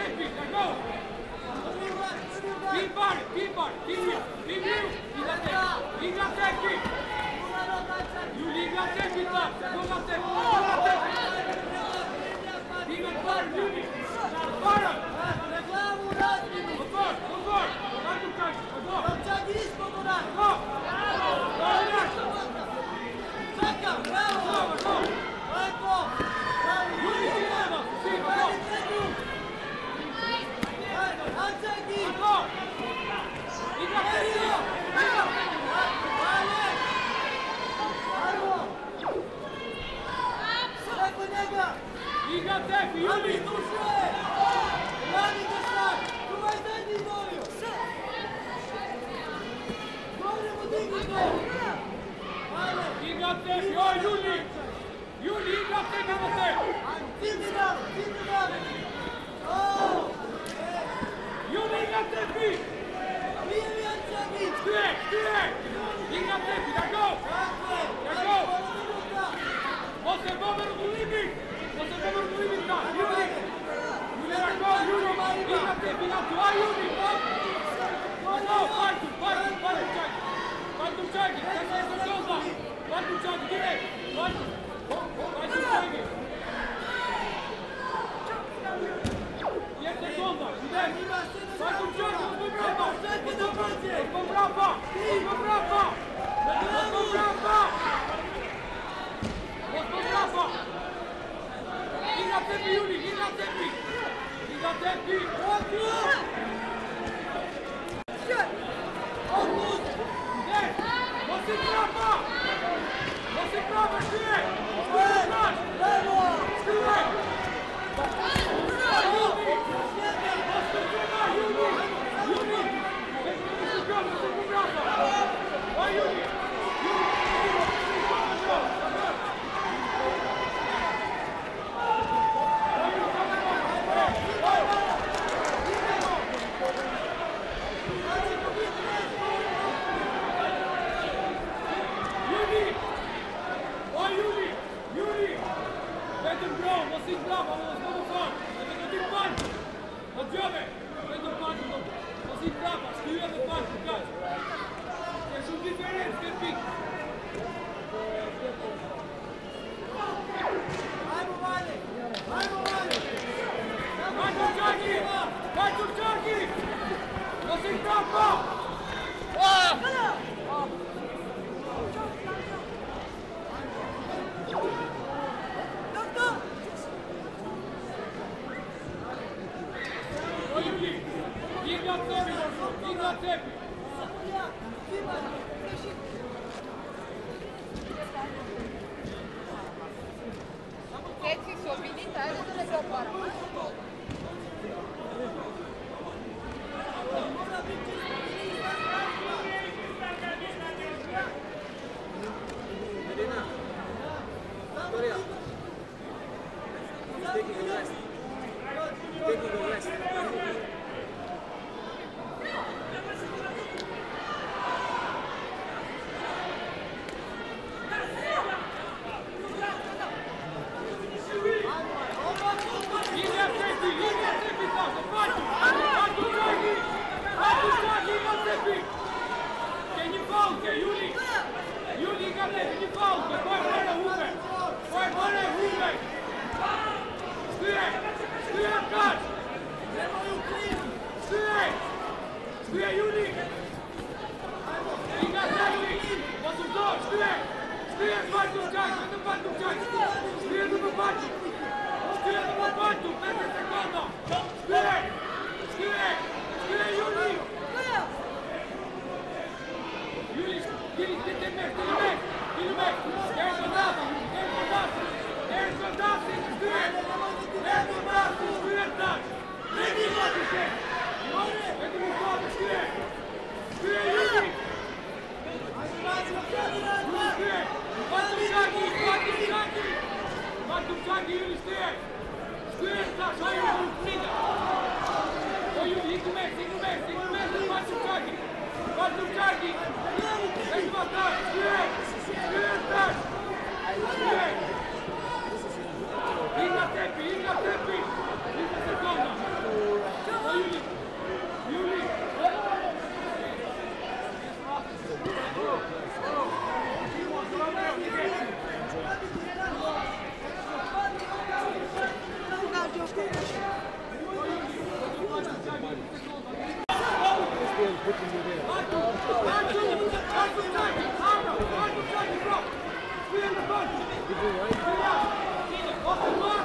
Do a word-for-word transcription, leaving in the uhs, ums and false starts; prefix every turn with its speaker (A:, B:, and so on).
A: tempi, dai, go! Keep on, keep on, keep you, keep you, Liga tempi, Liga tempi! You Liga tempi, top, Liga tempi, Liga tempi! Liga tempi, Juni! Para! Odbor, odbor! Kako kažeš, odbor! Go!
B: Čekam, bravo! Lepo!
A: Juni ti nema, svi, go!
B: Ančaki!
A: Go! Liga tempi!
B: Preko njega!
A: Liga tempi, Juni!
B: Radi ga sad! Čuvaj zadnji golju! Govorimo digni gol!
A: Liga tempi, oj Juni! Juni, Liga tempi na te!
B: Digni ga! Digni ga!
A: Juni, Liga tempi!
B: Nije mi Ančaki!
A: Stije, stije! Liga tempi, da go! Da go! Može dobar u limit! Može dobar u limit, da! Juni! Juni, da go, Juni! Liga tempi na tu, aj Juni! No, fajtu, fajtu, fajtu čaki! Fajtu čaki, da se je začozla! Fajtu čaki, gdje? Fajtu! Fajtu čaki! Je sekonda, gdje? Fajtu čaki, odbog brapa! Odbog brapa! Odbog brapa! Odbog brapa! Odbog brapa! Liga tempi, Juni, Liga tempi! Liga tempi! Gdje? Nosi brapa! Nosi brapa, štije! Štije, znaš! Štije! Juni! Ostavljena, Juni! Juni! Nećemo brapa, nećemo brapa! Aj, Juni! Nosi brava, ono znovu fan! Dajte ga ti panču! Od džabe! Dajte panču dobro! Nosi brava, skrijujemo panču, kač! Ješu diferenc, tempi!
B: Ajmo Vane! Ajmo Vane!
A: Panču čaki! Panču čaki! Nosi brava! Liga tempi, Liga tempi!
C: Djeci su vidite, ajde da se oparamo.
D: Medina, Victoria, taking a rest. Taking a rest.
A: Liga tempi, Liga tempi, Sasa, panču! Panču čaki! Panču čaki, Liga tempi! Ke një falke, Juni! Juni, Liga tempi, një falke! Koje mene hume! Koje mene hume! Štije! Štije, kač! Štije! Štije, Juni! Liga tempi! Osim to, štije! Štije, panču čaki! Štije, panču čaki! Štije, panču! Štije do momentu, petnaest sekonda! Štije! Štije! Štije, Juni! Juni, stili, stili mek, stili mek! Stili mek! Derko dasi! Derko dasi! Derko dasi! Štije! Derko dasi! Štije, znaš! Neki dasi se! Neki mu hvala, štije! Štije, Juni! Juni, štije! Patu čaki! Patu čaki! Patu čaki, Juni, štije! Štije, znaš, ovo je u knjiga! O, Juni, idu mes, idu mes, idu mes, patu čaki! Patu čaki! Nećemo znaš, štije! Štije, znaš! Štije! Liga tempi, Liga tempi! Liga sekonda!
D: Di più, vai.
A: Forza, forza!